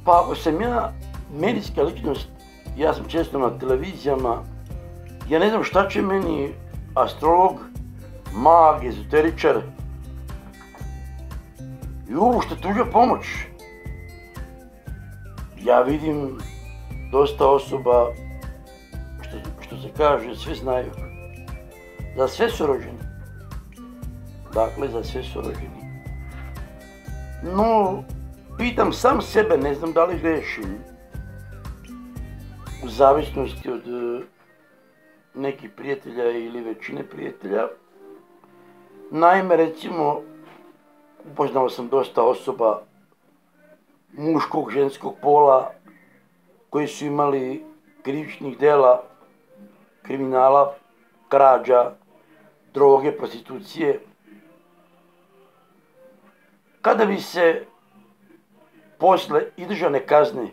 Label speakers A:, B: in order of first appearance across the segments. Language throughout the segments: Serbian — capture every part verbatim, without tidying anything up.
A: Pa ako sam ja medijska ličnost, ja sam često na televizijama, ja ne znam šta će meni astrolog, mag, ezoteričar i uopšte tuđa pomoć. Ja vidim dosta osoba, što, što se kaže, sve znaju. Za sve su rođeni. Dakle, za sve su rođeni. No, pitam sam sebe, ne znam da li grešim, u zavisnosti od nekih prijatelja ili većine prijatelja. Naime, recimo, upoznao sam dosta osoba muškog, ženskog pola koji su imali krivičnih dela, kriminala, krađa, droge, prostitucije. Kada bi se posle izdržane kazne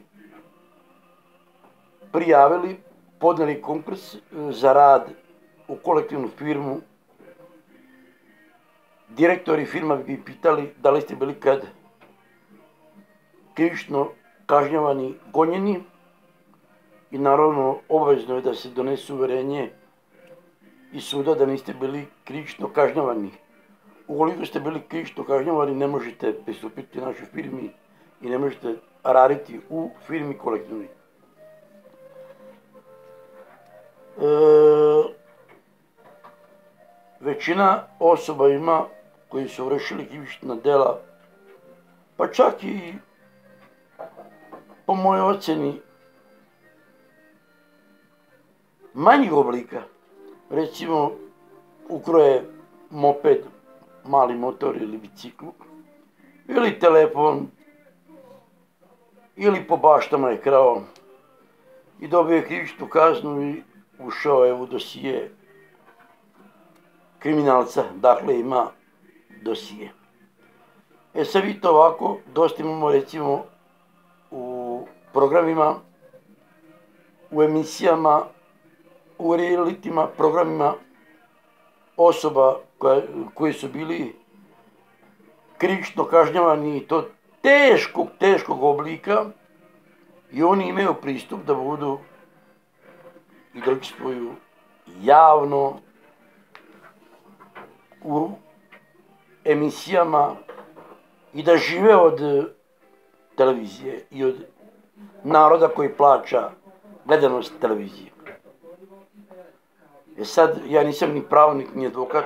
A: prijavili, podneli konkurs za rad u kolektivnu firmu, direktori firma bi pitali da li ste bili kad krivično kažnjavani, gonjeni, i naravno obavezno je da se donese uverenje iz suda da niste bili krivično kažnjavani. Ukoliko ste bili krivično kažnjavani, ne možete pristupiti našoj firmi i ne možete raditi u firmi kolektivnoj. E, većina osoba ima koji su vršili krivična dela, pa čak i po mojoj oceni manjih oblika. Recimo, ukroje moped, mali motor ili biciklu, ili telefon, ili po baštama je krao i dobio je krivičnu kaznu i ušao je u dosije kriminalca, dakle ima dosije. E sad vidite ovako, dosta imamo recimo u programima, u emisijama, u realitima, programima osoba koja, koji su bili krivično kažnjavani i to teškog, teškog oblika, i oni imaju pristup da budu i da učestvuju javno u emisijama i da žive od televizije i od naroda koji plaća gledanost televizije. E sad, ja nisam ni pravnik, ni advokat,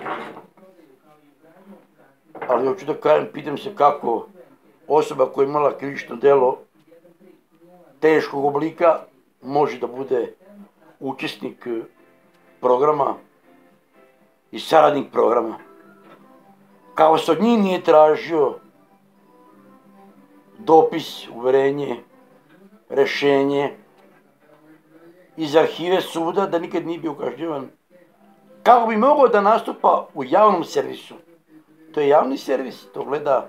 A: ali hoću da kažem, pitam se kako osoba koja je imala krivično delo teškog oblika može da bude učesnik programa i saradnik programa. Kao se od njih nije tražio dopis, uverenje, rešenje iz arhive suda da nikad nije bio kažnjavan. Kako bi mogao da nastupa u javnom servisu? To je javni servis, to gleda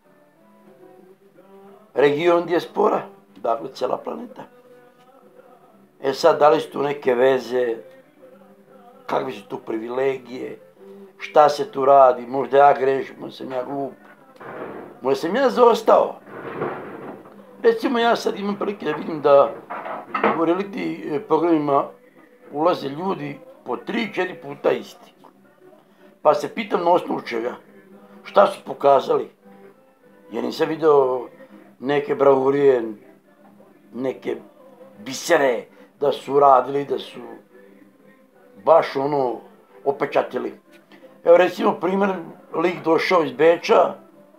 A: region dijaspora, dakle cela planeta. E sad, da li su tu neke veze, kakve su tu privilegije, šta se tu radi, možda ja grešim, možda sam ja glup, možda sam ja zaostao. Recimo, ja sad imam prilike da vidim da u reality programima ulaze ljudi po tri, četiri puta isti. Pa se pitam na osnovu čega, šta su pokazali. Ja nisam video neke bravurije, neke bisere da su radili, da su baš ono opečatili. Evo recimo primjer, lik došao iz Beča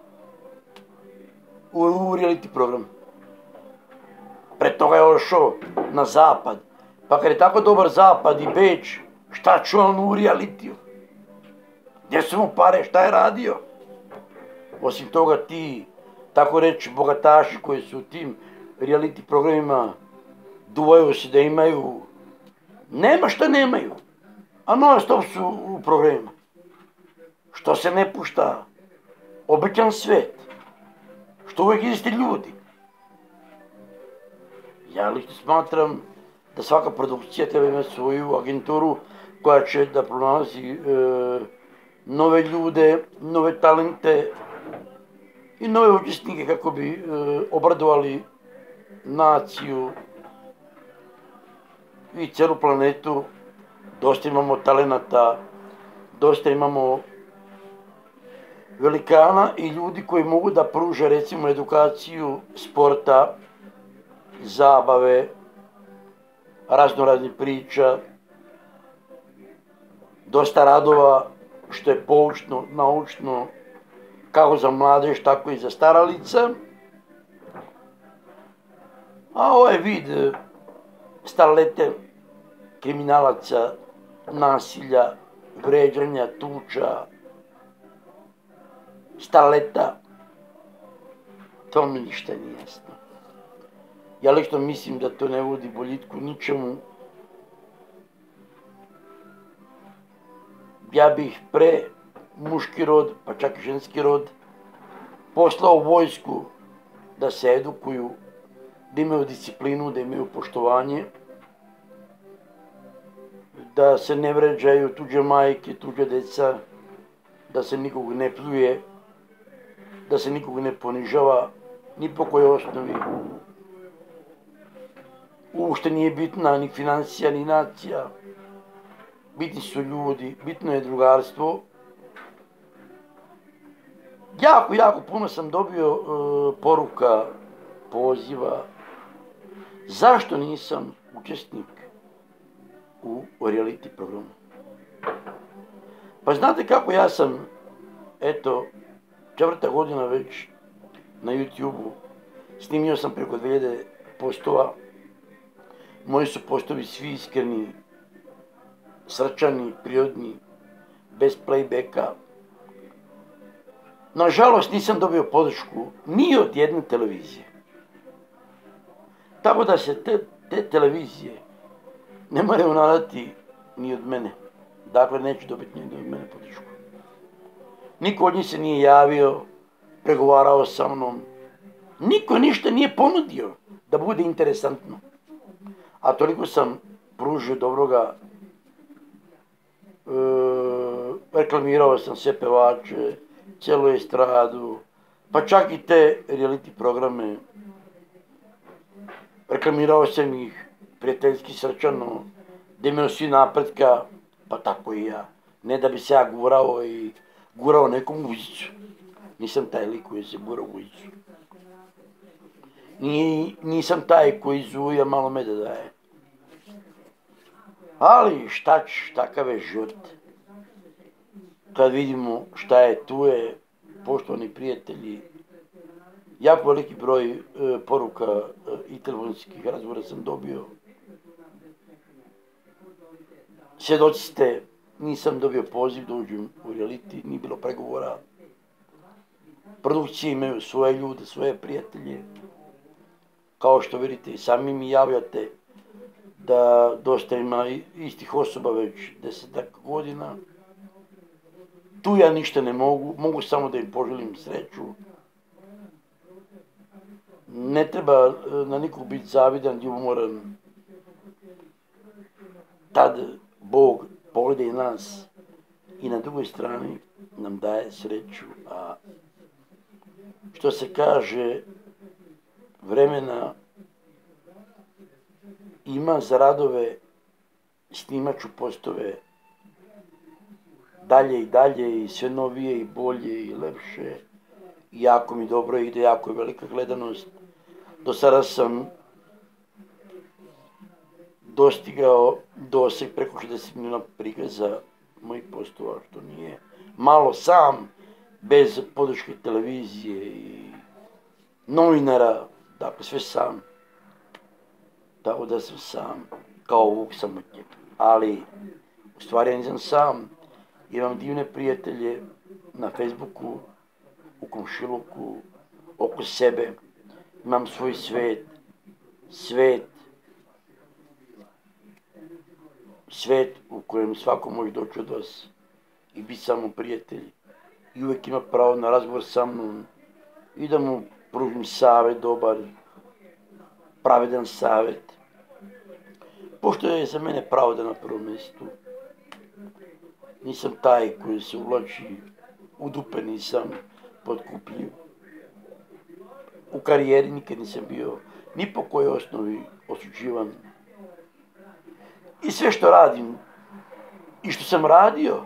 A: u, u reality program. Pre toga je ošao na zapad. Pa kad je tako dobar zapad i Beč, šta ću on u realitiju? Gdje su mu pare, šta je radio? Osim toga ti, tako reći, bogataši koji su u tim reality programima duvaju se da imaju, nema šta nemaju, a non stop su u programima. Što se ne pušta običan svet, što uvijek isti ljudi. Ja lično smatram da svaka produkcija treba imati svoju agenturu koja će da pronalazi e, nove ljude, nove talente i nove učesnike kako bi e, obradovali naciju i celu planetu. Dosta imamo talenata, dosta imamo velikana i ljudi koji mogu da pruže recimo edukaciju sporta, zabave, raznoraznih priča, dosta radova što je poučno, naučno, kako za mladež, tako i za stara lica. A ovaj vid starlete, kriminalaca, nasilja, vređanja, tuča, starleta, to mi ništa nije jasno. Ja lično mislim da to ne vodi boljitku ničemu. Ja bih pre muški rod, pa čak i ženski rod, poslao vojsku da se edukuju, da imaju disciplinu, da imaju poštovanje, da se ne vređaju tuđe majke, tuđe deca, da se nikog ne pljuje, da se nikog ne ponižava, ni po kojoj osnovi. Uopšte nije bitna ni financija, ni nacija. Bitni su ljudi, bitno je drugarstvo. Jako, jako puno sam dobio uh, poruka, poziva. Zašto nisam učesnik u reality programu? Pa znate kako, ja sam, eto, četvrta godina već na YouTube-u, snimio sam preko dve hiljade postova. Moji su postovi svi iskreni, srčani, prirodni, bez playbacka. Nažalost, nisam dobio podršku ni od jedne televizije. Tako da se te, te televizije ne moraju nadati ni od mene. Dakle, neću dobiti ni od mene podršku. Niko od njih se nije javio, pregovarao sa mnom. Niko ništa nije ponudio da bude interesantno. A toliko sam pružio dobroga, e, reklamirao sam sve pevače, celu estradu, pa čak i te reality programe. Reklamirao sam ih prijateljski, srčano, da imaju svi napretka, pa tako i ja. Ne da bi se ja gurao i gurao nekom uzicu. Nisam taj lik koji se gura u uzicu. Ni, nisam taj koji zuja, malo meda daje. Ali šta ćeš, takav je život. Kad vidimo šta je, tu je, poštovani prijatelji, jako veliki broj e, poruka e, i telefonskih razgovora sam dobio. Svjedoci ste, nisam dobio poziv da uđem u reality, nije bilo pregovora. Produkcije imaju svoje ljude, svoje prijatelje. Kao što vidite, i sami mi javljate da dosta ima istih osoba već desetak godina. Tu ja ništa ne mogu, mogu samo da im poželim sreću. Ne treba na nikog biti zavidan, ljubomoran. Tad Bog pogleda i nas i na drugoj strani nam daje sreću. A što se kaže, vremena ima za radove, snimat ću postove dalje i dalje i sve novije i bolje i lepše. I jako mi dobro ide, jako je velika gledanost. Do sada sam dostigao doseg preko šezdeset miliona prikaza mojih postova, što nije malo, sam, bez podrške televizije i novinara, dakle sve sam. Tako da sam sam, kao Vuk samotnjak. Ali, u stvari ja nisam sam, imam divne prijatelje na Facebooku, u komšiluku, oko sebe. Imam svoj svet, svet, svet u kojem svako može doći od vas i biti samo prijatelj. I uvijek ima pravo na razgovor sa mnom i da mu pružim savjet dobar, pravedan savjet. Pošto je za mene pravda na prvom mjestu, nisam taj koji se uvlači u dupe, nisam potkupljiv. U karijeri nikad nisam bio ni po kojoj osnovi osuđivan. I sve što radim i što sam radio,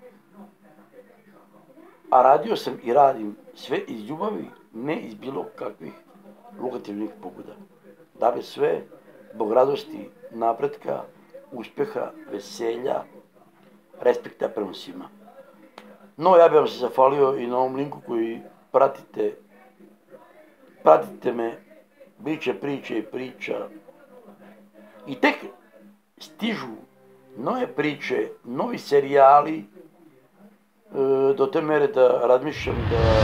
A: a radio sam i radim sve iz ljubavi, ne iz bilo kakvih lukrativnih pobuda. Dakle, sve zbog radosti, napretka, uspjeha, veselja, respekta prema svima. No, ja bih vam se zahvalio i na ovom linku koji pratite. Pratite me, bit će priče i priča. I tek stižu nove priče, novi serijali, do te mere da razmišljam da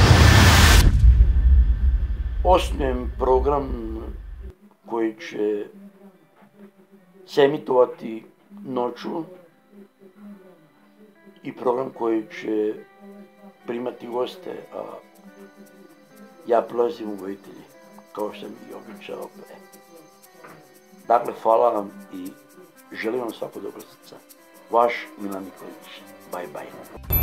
A: osnujem program koji će se emitovati noću i program koji će primati goste, a ja prolazim u vojitelji, kao što sam i običao pre. Dakle, hvala vam i želim vam svako dobro srca. Vaš Milan Nikolić. Bye bye.